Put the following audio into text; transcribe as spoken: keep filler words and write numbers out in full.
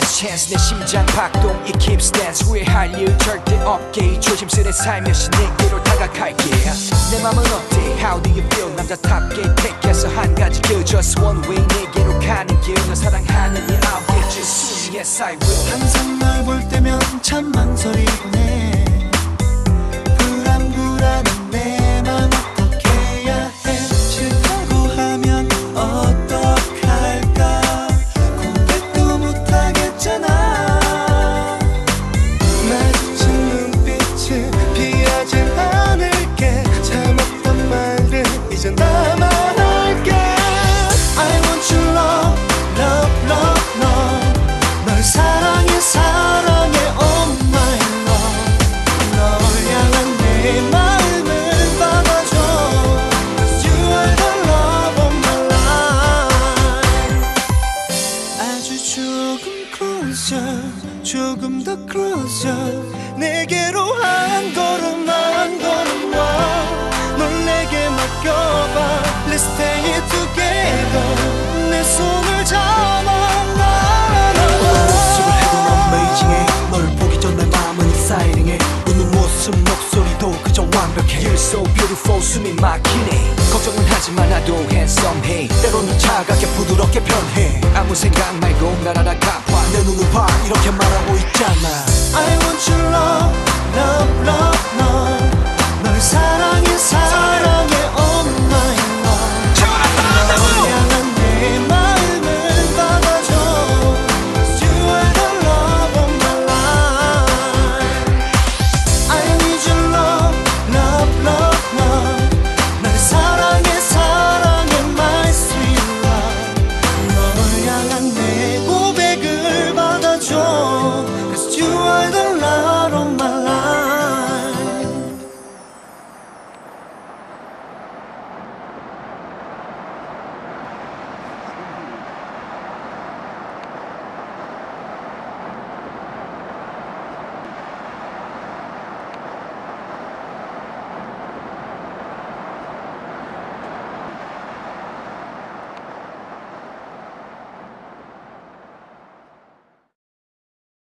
last chance 내 심장 박동 it keeps dance 후회할 일 절대 없게 조심스레 살며시 내게로 다가갈게 내 맘은 어때 how do you feel 남자답게 택해서 한 가지 길 just one way 내게로 가는 길 너 사랑하는 일 I'll get you soon yes I will 항상 널 볼 때면 참 망설이곤 해 불안불안한 내 맘 어떻게 해야 해 싫다고 하면 어떡할까 고백도 못하겠잖아 마주친 눈빛을 피하지 않을게 참았던 말들 이제 나만 할게 I want you love love love love 널 사랑해 사랑해 oh my love 널 향한 내 마음을 받아줘 You are the love of my life 아주 조금 closer 조금 더 closer 내게로 한 걸음 한 걸음 와 널 내게 맡겨봐 Let's stay together 내 손을 잡아 모습을 해도 넌 amazing해 널 보기 전 내 마음은 exciting해 웃는 모습 목소리도 그저 완벽해 You're so beautiful 숨이 막히네 걱정은 하지 마 나도 handsom해 때로는 차갑게 부드럽게 변해 아무 생각 말고 날 알아가 봐 내 눈을 봐 이렇게 말하고 있잖아